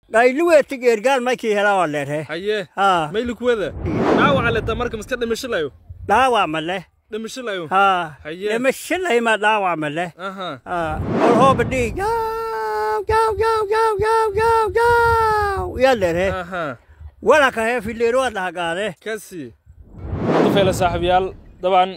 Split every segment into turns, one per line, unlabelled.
قايلوه تجير قال ما كي هلا ولا ره
haye
ها
maylu kuwada dhaawaca leeta marka miska dhimashilayo
داوا مله
dhimashilayo
ها
haye
لمش اللي ما داوا مله
aha
ها والهو بدي جاو جاو جاو جاو جاو جاو جاو يلا ره
aha
ولا كهي في اللي روح لها قاله
kasi tufeela saaxiibayaal daban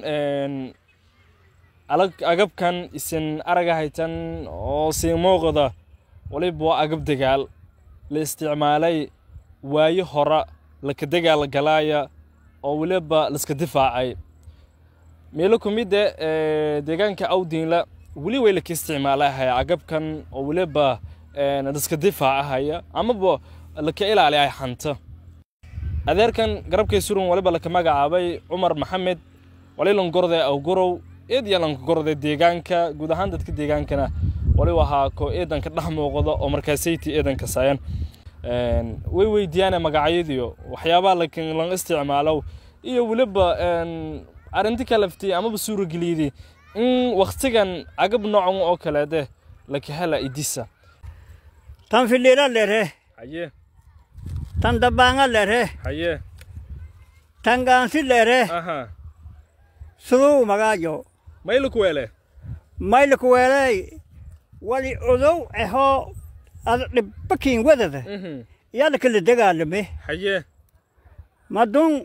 agabkan isin araga haytan oo si muuqda waliba agab dagaal la isticmaalay waayo hora la ka dagaal galaya oo waliba la iska difaacay meelo kumida deegaanka awdiinla wali way la ka isticmaalahay agabkan oo waliba la iska difaacaya ama la ka ilaaliyay xanta adeerkan garabkay surun waliba la ka magacaabay Umar Maxamed walilan gorde aw gorow eedyalan gorde deegaanka guud ahaan dadka deegaankana wali waxa ko eedanka dhaxmooqdo oo markaasayti eedanka saayan way weydiiyaan magacyadiyo waxyaabo laakiin lan isticmaalo iyo waliba arinta kala ftii ama suuro galiidi in waqtigan agab noocan oo kale la ka hela idisa
tan في الليل له
haye
tan dabanga له
haye
tan gansi له
aha
سلو مغاجو
maylu kuwele
مايلك ويلي ولي عضو اهو بكين ودده يلا كل دقال مي
haye
ما دون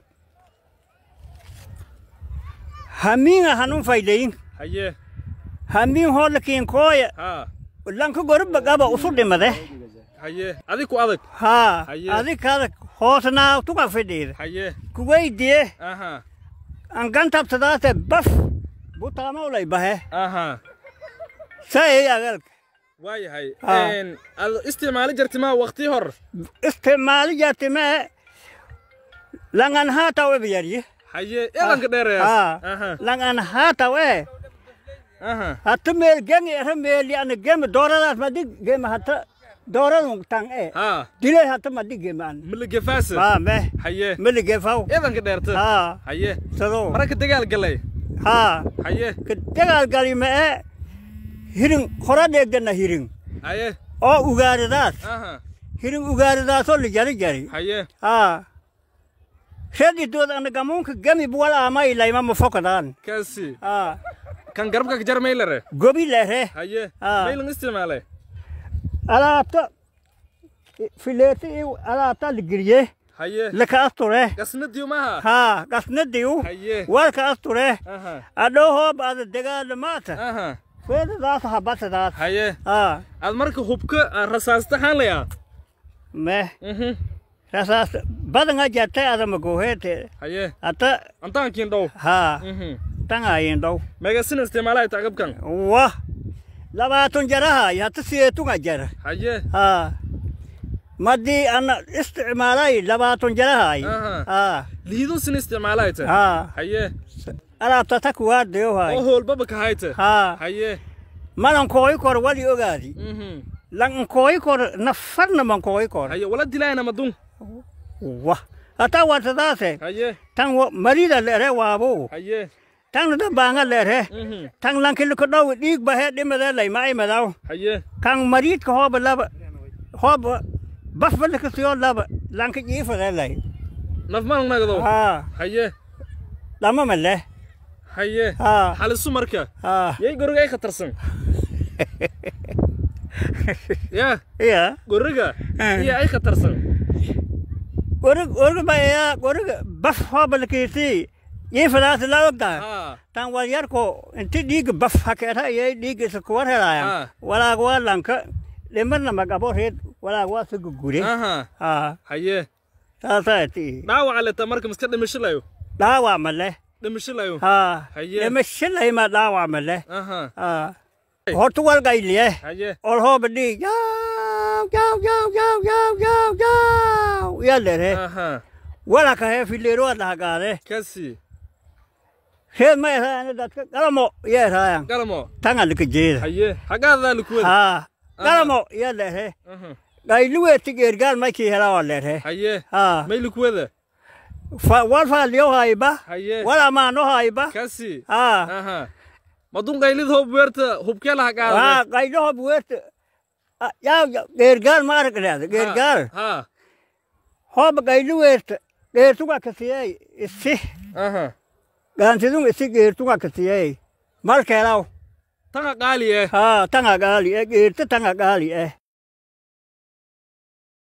همين هنون فايدين
haye
همين هو لكين كويا
ha
لانكو غرب بقابا أصول مده
haye adiku adag
ها
Haye.
هذيك هذا هوسنا توقع في دير
haye
كوي دي
aha
أن كان تبتدات بف بوتاما ولا يبه
aha
ساي يا غلق
waayahay
Ah.
ad isticmaali jirtay waqti hor
استعمال جاتي ما لان هاتا وبيري
haye eedanka dheereeyas
ها
aha
لان هاتا و
aha
هتميل جني هتميل يعني جيم دورات ما دي جيم حتى دورات تان ايه
ha
ديلي حتى ما دي جيم ان
miliga faas
ها ما
haye
ملي جفاو
eedanka dheerta
ها
haye
سلو
marka dagaal galay
ها
haye
كدغال قالي ما هيرين خرا دغنا هيرين
haye
او اوغاردات
aha
هيرين اوغاردات اللي جاري جاري
haye
ها شدي دود انا قامونك جمي بولا ما يلا ما مفقدان
kasi
ها
kan garabka jar maylare
غبي له
haye
Ah.
maylan isticmaalay
على فيلتي على الجريه
haye
لك أسطوره
gasnadiyo maha
ها قصنا ديو
haye
والك أسطوره
aha
أدوه بعد الدجال مات
aha
فين ذات حبات ذات
haye
ها
ad marka hubka rasaasta xalaya
ما راساس بدنا جت هذا مجوهته
haye
أتا
antaan kiin dhow
ها تناين دو
magasin isticmaalay tagabkan
واه لما تنجرها يهتسي تنجر
haye
ها مدي أنا استعمالي لما تنجرها
Aha.
ها
liido sin isticmaalay ta
ها
haye
أنا تتكوى ديو
oo
هاي
hoolbaba ka hayta
ها
haye
ما نكوي كور ولي أغادي لان كوي كور نفرنا من كوي كور
haye wala dilayna madun
واه أتا واتداسه
haye
تان مريض اللي وابو
haye
تان دبانغ اللي تان لان كل كدو ديك بهد دي مدى لي ماي مداو
haye
كان مريض كهوب لاب هوب بس بلك سيون لاب لان كيف لي
naf ma nagdo
ها
haye
لما مله
haye
ها
xalisu marka
ها
yey guriga ay khatarsan ya
يا
guriga iyo ay khatarsan
ورق بايا ورق بس هوب لكيسي يفلاس لا وقع
ha
تان والياركو انت ديك بف هكذا يا ديك سكور هلا ولا قوال لانك لمرنا ما قبور هيد ولا قوال سكوري
aha
ها
haye
تاساتي
dhaawaca leeta marka miska dhimashilayo
لا وعمله
dhimashilayo
ها
haye
لما الشلة ما لا وعمله
aha
ها هرتو والقايليه
haye
والهو بدي جاو جاو جاو جاو جاو جاو جاو يلا ره
aha
ولا كهي في اللي روح لها قاله
kasi
خير ما يرى أنا قلمو يرى
galmo
تانع لك جيل
haye xagaada likuwada
ها قلمو يلا ره
aha
قايلوه تجير قال ما كي هلا ولا ره
haye
ها
maylikuwada
والفا اليوم هايبة
haye
ولا ما نو هايبة
kasi
ها
aha madun qaylid hoob weerta hubkee la
ها
hagaada
قايلوه بويت يا غير ما أعرف هذا غير
ها
هو بقيلو ويرت غير توقع كسياي السه
أها
قان تدوم السه غير توقع كسياي مال كلاو
تنقى قالي
ها تنقى قالي غير تنقى قالي